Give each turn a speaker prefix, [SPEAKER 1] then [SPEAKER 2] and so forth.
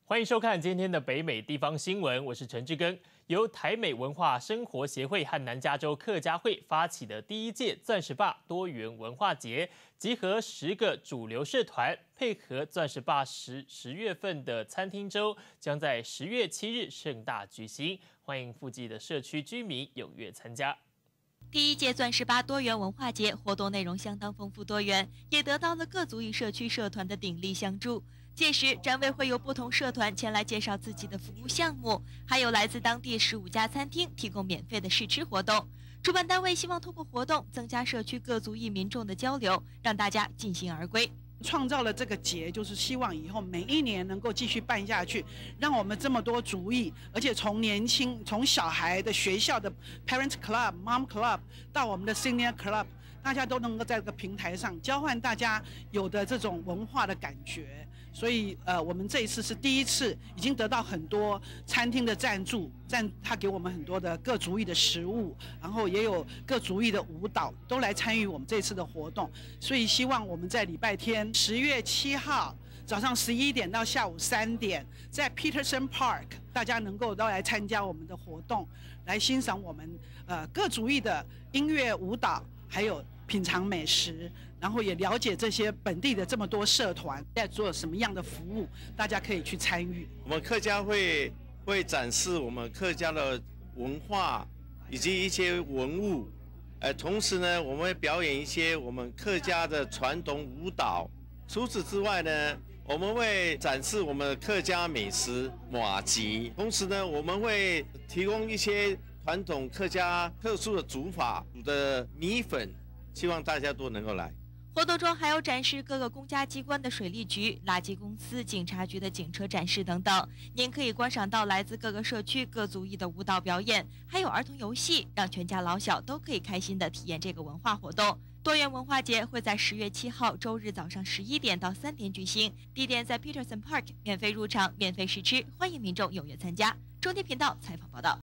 [SPEAKER 1] 欢迎收看今天的北美地方新闻，我是陈志根。由台美文化生活协会和南加州客家会发起的第1届钻石坝多元文化节，集合10个主流社团，配合钻石坝10月份的餐厅周，将在10月7日盛大举行，欢迎附近的社区居民踊跃参加。
[SPEAKER 2] 第1届钻石坝多元文化节活动内容相当丰富多元，也得到了各族裔社区社团的鼎力相助。届时，展位会有不同社团前来介绍自己的服务项目，还有来自当地15家餐厅提供免费的试吃活动。主办单位希望通过活动增加社区各族裔民众的交流，让大家尽兴而归。
[SPEAKER 3] 创造了这个节，就是希望以后每一年能够继续办下去，让我们这么多族裔，而且从小孩的学校的 Parent Club、Mom Club 到我们的 Senior Club， 大家都能够在这个平台上交换大家有的这种文化的感觉。所以我们这一次是第1次，已经得到很多餐厅的赞助，他给我们很多的各族裔的食物，然后也有各族裔的舞蹈都来参与我们这次的活动。所以希望我们在礼拜天10月7号早上11点到下午3点，在 Peterson Park， 大家能够都来参加我们的活动，来欣赏我们各族裔的音乐、舞蹈，还有品尝美食，然后也了解这些本地的这么多社团在做什么样的服务，大家可以去参与。
[SPEAKER 4] 我们客家会展示我们客家的文化以及一些文物，同时呢，我们会表演一些我们客家的传统舞蹈。除此之外呢，我们会展示我们的客家美食麻糬，同时呢，我们会提供一些传统客家特殊的煮法，煮的米粉。希望大家都能够来。
[SPEAKER 2] 活动中还有展示各个公家机关的水利局、垃圾公司、警察局的警车展示等等。您可以观赏到来自各个社区各族裔的舞蹈表演，还有儿童游戏，让全家老小都可以开心地体验这个文化活动。多元文化节会在10月7号周日早上11点到3点举行，地点在 Peterson Park， 免费入场，免费试吃，欢迎民众踊跃参加。中天频道采访报道。